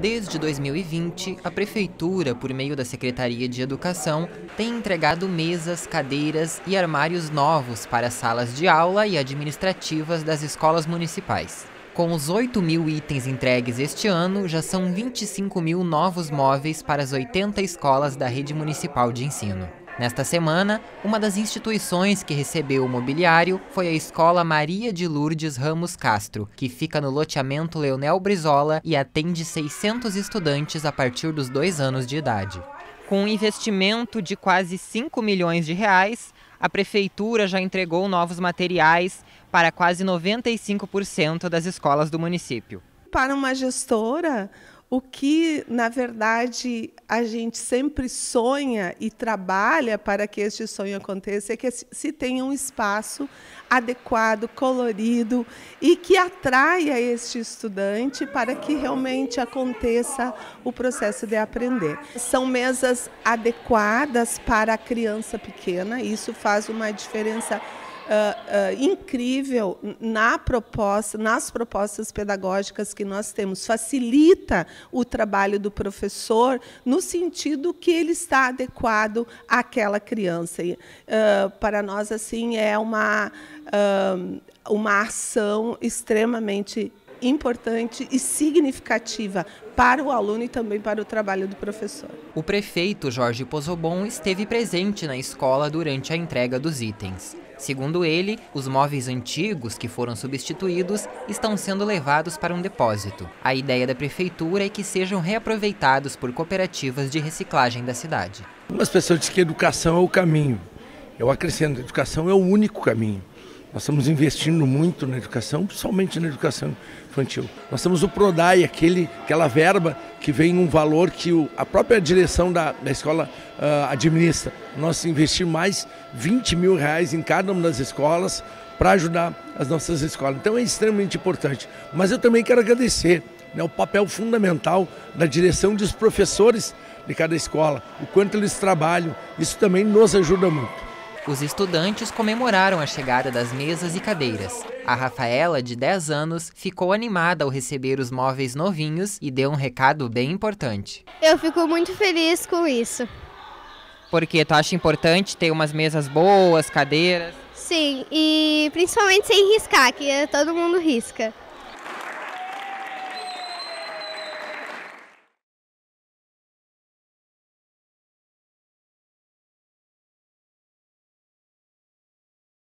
Desde 2020, a Prefeitura, por meio da Secretaria de Educação, tem entregado mesas, cadeiras e armários novos para as salas de aula e administrativas das escolas municipais. Com os 8.000 itens entregues este ano, já são 25.000 novos móveis para as 80 escolas da rede municipal de ensino. Nesta semana, uma das instituições que recebeu o mobiliário foi a Escola Maria de Lourdes Ramos Castro, que fica no loteamento Leonel Brizola e atende 600 estudantes a partir dos 2 anos de idade. Com um investimento de quase 5 milhões de reais, a Prefeitura já entregou novos materiais para quase 95% das escolas do município. Para uma gestora, o que, na verdade, a gente sempre sonha e trabalha para que este sonho aconteça é que se tenha um espaço adequado, colorido e que atraia este estudante para que realmente aconteça o processo de aprender. São mesas adequadas para a criança pequena, isso faz uma diferença incrível nas propostas pedagógicas que nós temos. Facilita o trabalho do professor no sentido que ele está adequado àquela criança. Para nós, assim, é uma ação extremamente importante e significativa para o aluno e também para o trabalho do professor. O prefeito Jorge Pozobon esteve presente na escola durante a entrega dos itens. Segundo ele, os móveis antigos que foram substituídos estão sendo levados para um depósito. A ideia da prefeitura é que sejam reaproveitados por cooperativas de reciclagem da cidade. Algumas pessoas dizem que educação é o caminho. Eu acrescento, a educação é o único caminho. Nós estamos investindo muito na educação, principalmente na educação infantil. Nós temos o PRODAI, aquela verba que vem um valor que a própria direção da escola administra. Nós investimos mais 20 mil reais em cada uma das escolas para ajudar as nossas escolas. Então é extremamente importante. Mas eu também quero agradecer, né, o papel fundamental da direção dos professores de cada escola, o quanto eles trabalham. Isso também nos ajuda muito. Os estudantes comemoraram a chegada das mesas e cadeiras. A Rafaela, de 10 anos, ficou animada ao receber os móveis novinhos e deu um recado bem importante. Eu fico muito feliz com isso. Porque tu acha importante ter umas mesas boas, cadeiras? Sim, e principalmente sem riscar, que todo mundo risca.